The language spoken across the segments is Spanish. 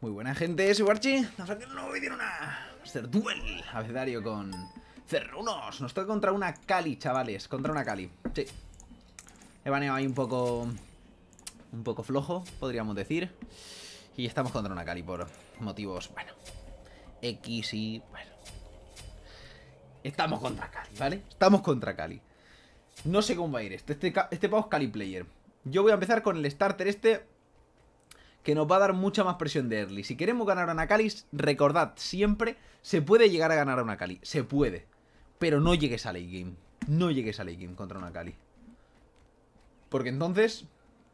Muy buena gente, soy Warchi. Estamos aquí en un nuevo vídeo en una Master Duel abecedario con Cerrunos. Nos toca contra una Kali, chavales. Contra una Kali, sí. He baneado ahí un poco flojo, podríamos decir. Y estamos contra una Kali por motivos, bueno, X y, bueno. Estamos contra Kali, ¿vale? Estamos contra Kali. No sé cómo va a ir esto. Este pavo es Kali player. Yo voy a empezar con el starter que nos va a dar mucha más presión de early. Si queremos ganar a una Kali, recordad, siempre se puede llegar a ganar a una Kali. Se puede. Pero no llegues a late game. No llegues a late game contra una Kali. Porque entonces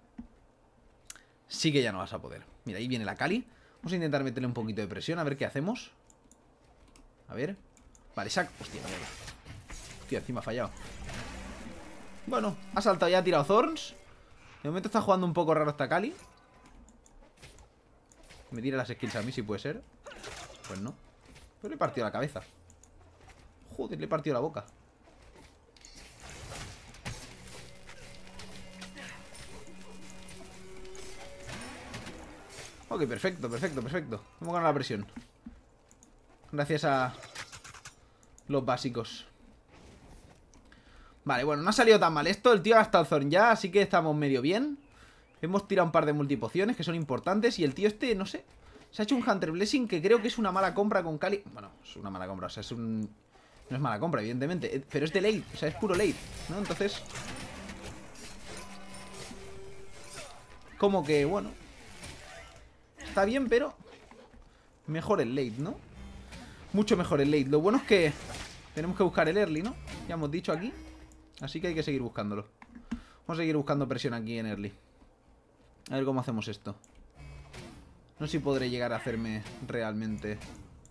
sí que ya no vas a poder. Mira, ahí viene la Kali. Vamos a intentar meterle un poquito de presión, a ver qué hacemos. A ver. Vale, sac. Hostia, mierda. Hostia, encima ha fallado. Bueno, ha saltado ya, ha tirado Thorns. De momento está jugando un poco raro esta Kali. Me tira las skills a mí, si puede ser. Pues no. Pero le he partido la cabeza. Joder, le he partido la boca. Ok, perfecto, perfecto, perfecto. Hemos ganado la presión. Gracias a los básicos. Vale, bueno, no ha salido tan mal esto. El tío ha gastado Thorn ya, así que estamos medio bien. Hemos tirado un par de multipociones que son importantes. Y el tío este, no sé, se ha hecho un Hunter Blessing que creo que es una mala compra con Kali. Bueno, es una mala compra, o sea, es un... No es mala compra, evidentemente, pero es de late, o sea, es puro late, ¿no? Entonces... Como que, bueno... Está bien, pero... Mejor el late, ¿no? Mucho mejor el late. Lo bueno es que... Tenemos que buscar el early, ¿no? Ya hemos dicho aquí. Así que hay que seguir buscándolo. Vamos a seguir buscando presión aquí en early. A ver cómo hacemos esto. No sé si podré llegar a hacerme realmente...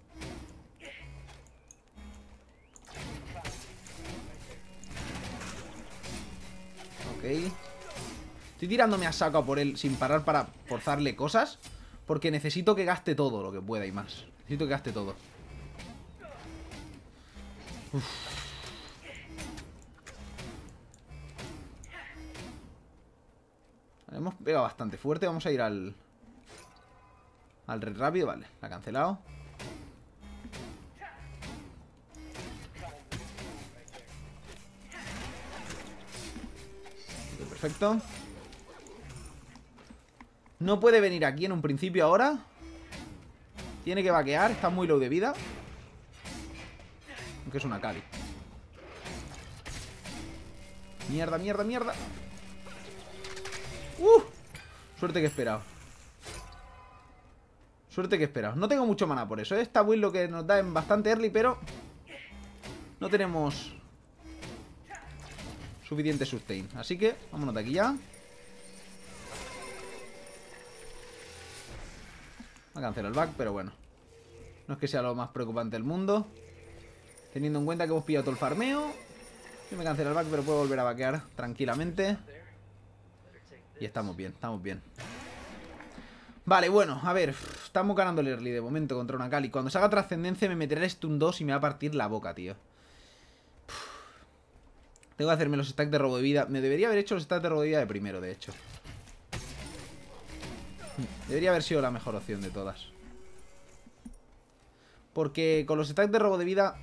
Ok. Estoy tirándome a saco a por él sin parar para forzarle cosas. Porque necesito que gaste todo lo que pueda y más. Necesito que gaste todo. Uf. Hemos pegado bastante fuerte. Vamos a ir al red rápido. Vale, la ha cancelado. Perfecto. No puede venir aquí en un principio ahora. Tiene que vaquear. Está muy low de vida. Aunque es una Kali. Mierda, mierda, mierda. Suerte que he esperado. Suerte que he esperado. No tengo mucho mana por eso, ¿eh? Esta build lo que nos da en bastante early, pero no tenemos suficiente sustain. Así que vámonos de aquí ya. Me cancelo el back, pero bueno. No es que sea lo más preocupante del mundo. Teniendo en cuenta que hemos pillado todo el farmeo. Yo me cancelo el back, pero puedo volver a vaquear tranquilamente. Y estamos bien, estamos bien. Vale, bueno, a ver. Estamos ganando el early de momento contra una Kali. Cuando se haga trascendencia me meteré el stun 2 y me va a partir la boca, tío. Tengo que hacerme los stacks de robo de vida. Me debería haber hecho los stacks de robo de vida de primero, de hecho. Debería haber sido la mejor opción de todas. Porque con los stacks de robo de vida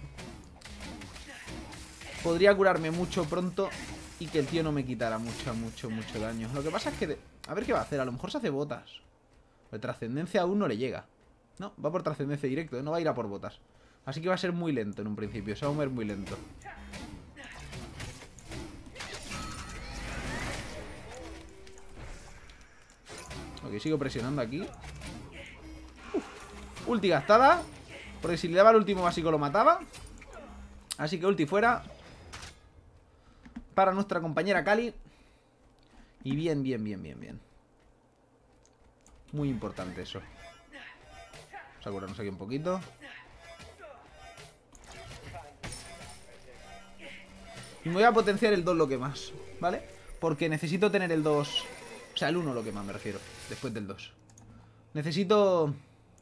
podría curarme mucho pronto y que el tío no me quitara mucho daño. Lo que pasa es que... A ver qué va a hacer. A lo mejor se hace botas. De trascendencia aún no le llega. No, va por trascendencia directo, ¿eh? No va a ir a por botas. Así que va a ser muy lento en un principio. Se va a mover muy lento. Ok, sigo presionando aquí. Ulti gastada. Porque si le daba el último básico lo mataba. Así que ulti fuera para nuestra compañera Kali. Y bien, bien, bien, bien, bien. Muy importante eso. Vamos a curarnos aquí un poquito. Y me voy a potenciar el 2 lo que más, ¿vale? Porque necesito tener el 2. O sea, el 1 lo que más me refiero. Después del 2. Necesito...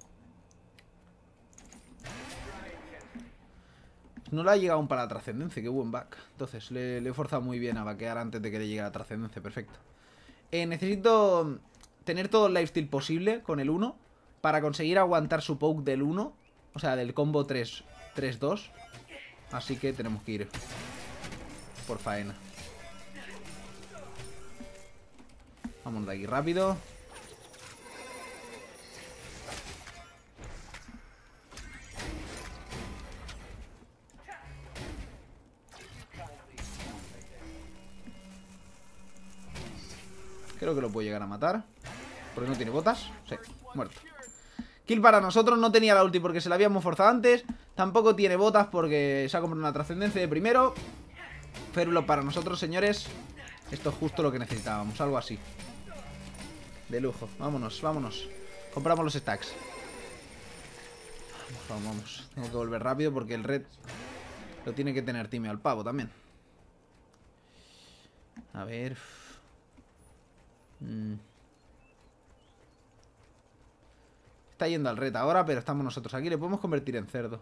No le ha llegado aún para la trascendencia. Qué buen back. Entonces, le he forzado muy bien a vaquear antes de que le llegue a la trascendencia. Perfecto. Necesito tener todo el lifesteal posible con el 1 para conseguir aguantar su poke del 1. O sea, del combo 3-2. Así que tenemos que ir por faena. Vamos de aquí rápido. Creo que lo puedo llegar a matar. Porque no tiene botas. Sí, muerto. Kill para nosotros. No tenía la ulti porque se la habíamos forzado antes. Tampoco tiene botas porque se ha comprado una trascendencia de primero. Férulo para nosotros, señores. Esto es justo lo que necesitábamos. Algo así. De lujo. Vámonos, vámonos. Compramos los stacks. Vamos, vamos. Tengo que volver rápido porque el red lo tiene que tener timeo al pavo también. A ver. Está yendo al red ahora, pero estamos nosotros aquí. Le podemos convertir en cerdo.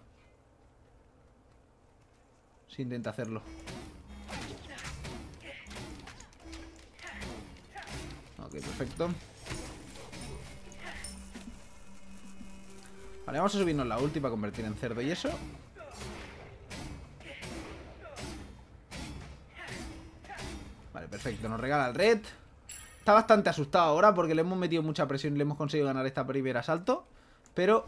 Si intenta hacerlo. Ok, perfecto. Vale, vamos a subirnos la ulti para convertir en cerdo y eso. Vale, perfecto. Nos regala el red. Está bastante asustado ahora porque le hemos metido mucha presión y le hemos conseguido ganar esta primera asalto. Pero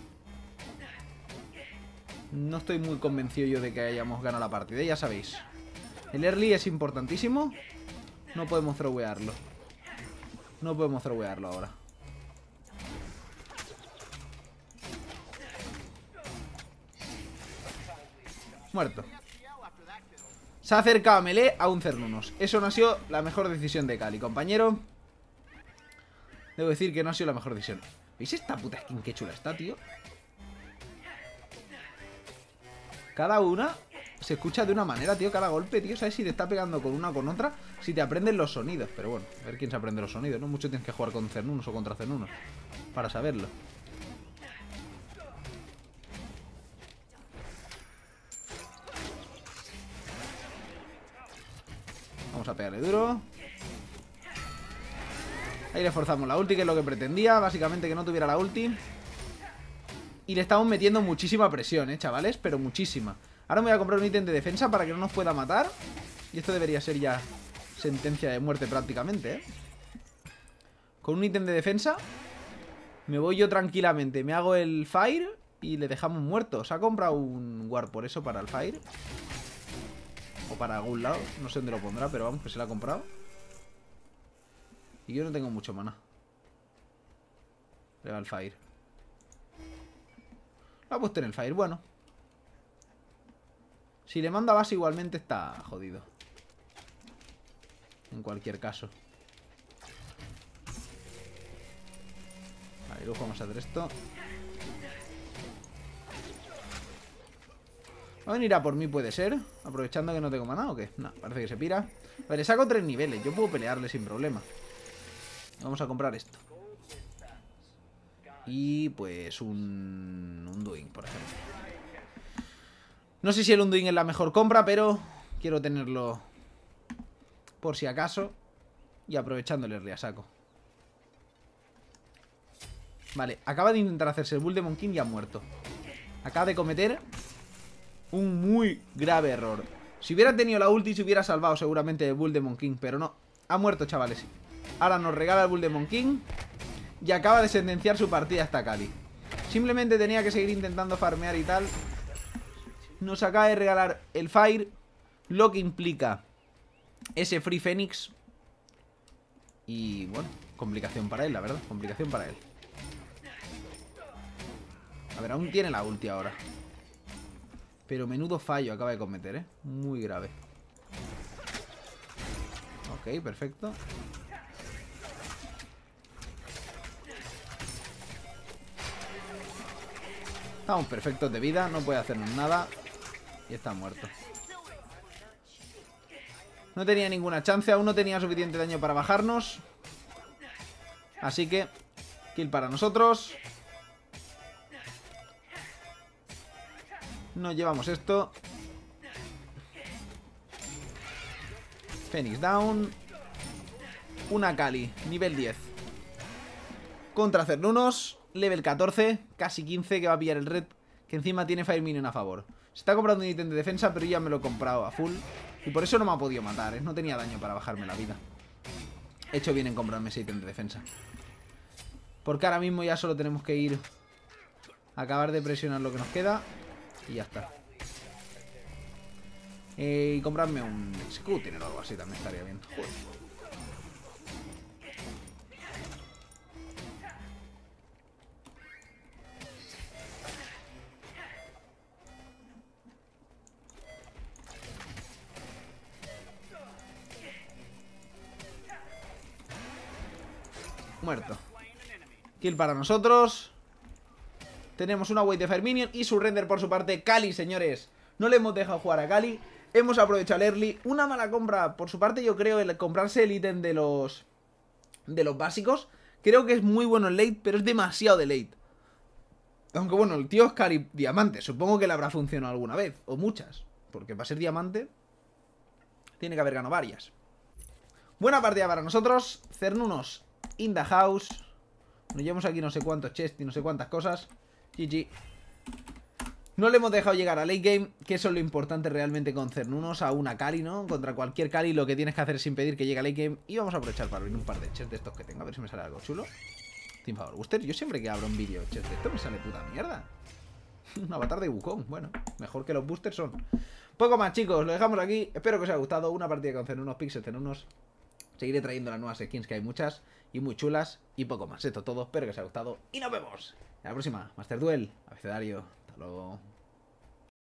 no estoy muy convencido yo de que hayamos ganado la partida. Ya sabéis, el early es importantísimo. No podemos throwearlo. No podemos throwearlo ahora. Muerto. Se ha acercado a melee a un Cernunos. Eso no ha sido la mejor decisión de Cali, compañero. Debo decir que no ha sido la mejor decisión. ¿Veis esta puta skin qué chula está, tío? Cada una se escucha de una manera, tío. Cada golpe, tío. ¿Sabes si te está pegando con una o con otra? Si te aprenden los sonidos. Pero bueno, a ver quién se aprende los sonidos, ¿no? Mucho tienes que jugar con Cernunos o contra Cernunos para saberlo. Vamos a pegarle duro. Ahí le forzamos la ulti, que es lo que pretendía. Básicamente que no tuviera la ulti. Y le estamos metiendo muchísima presión, chavales. Pero muchísima. Ahora me voy a comprar un ítem de defensa para que no nos pueda matar. Y esto debería ser ya sentencia de muerte prácticamente, Con un ítem de defensa me voy yo tranquilamente. Me hago el fire y le dejamos muerto. Se ha comprado un ward por eso para el fire. O para algún lado, no sé dónde lo pondrá, pero vamos, que se lo ha comprado. Y yo no tengo mucho mana. Le va el fire. Lo ha puesto en el fire, bueno. Si le manda base igualmente está jodido. En cualquier caso. Vale, luego vamos a hacer esto. ¿Va a venir a por mí? Puede ser. Aprovechando que no tengo mana o qué. No, parece que se pira. Vale, le saco 3 niveles. Yo puedo pelearle sin problema. Vamos a comprar esto. Y pues un Undoing, por ejemplo. No sé si el Undoing es la mejor compra, pero quiero tenerlo por si acaso. Y aprovechándole el saco. Vale, acaba de intentar hacerse el Bull de Monkin y ha muerto. Acaba de cometer un muy grave error. Si hubiera tenido la ulti se hubiera salvado seguramente el Bull Demon King, pero no. Ha muerto, chavales. Ahora nos regala el Bull Demon King y acaba de sentenciar su partida hasta Cali. Simplemente tenía que seguir intentando farmear y tal. Nos acaba de regalar el Fire, lo que implica ese Free Phoenix. Y bueno, complicación para él, la verdad. Complicación para él. A ver, aún tiene la ulti ahora. Pero menudo fallo acaba de cometer, muy grave. Ok, perfecto. Estamos perfectos de vida, no puede hacernos nada. Y está muerto. No tenía ninguna chance, aún no tenía suficiente daño para bajarnos. Así que kill para nosotros. Nos llevamos esto. Phoenix down. Una Kali, nivel 10. Contra Cernunos. level 14, casi 15, que va a pillar el red, que encima tiene Fire Minion a favor. Se está comprando un ítem de defensa, pero yo ya me lo he comprado a full. Y por eso no me ha podido matar, ¿eh? No tenía daño para bajarme la vida. He hecho bien en comprarme ese ítem de defensa. Porque ahora mismo ya solo tenemos que ir a acabar de presionar lo que nos queda. Y ya está. Y comprarme un scooter o algo así también estaría bien. Joder. Muerto. Kill para nosotros. Tenemos una wave de Fire Minion y su render por su parte. Kali, señores. No le hemos dejado jugar a Kali. Hemos aprovechado el early. Una mala compra por su parte, yo creo, el comprarse el ítem de los básicos. Creo que es muy bueno en late, pero es demasiado de late. Aunque bueno, el tío es Kali diamante. Supongo que le habrá funcionado alguna vez. O muchas. Porque para ser diamante tiene que haber ganado varias. Buena partida para nosotros. Cernunos in the house. Nos llevamos aquí no sé cuántos chests y no sé cuántas cosas. GG. No le hemos dejado llegar a late game, que eso es lo importante realmente con Cernunos, a una Kali, ¿no? Contra cualquier Kali lo que tienes que hacer es impedir que llegue a late game. Y vamos a aprovechar para abrir un par de chests de estos que tengo. A ver si me sale algo chulo. Team Favor Booster. Yo siempre que abro un vídeo chests de esto me sale puta mierda. Un avatar de Wukong. Bueno, mejor que los boosters son. Poco más, chicos. Lo dejamos aquí. Espero que os haya gustado. Una partida con Cernunos, Pixel Cernunos. Seguiré trayendo las nuevas skins, que hay muchas y muy chulas. Y poco más. Esto es todo. Espero que os haya gustado. Y nos vemos en la próxima. Master Duel. Abecedario. Hasta luego.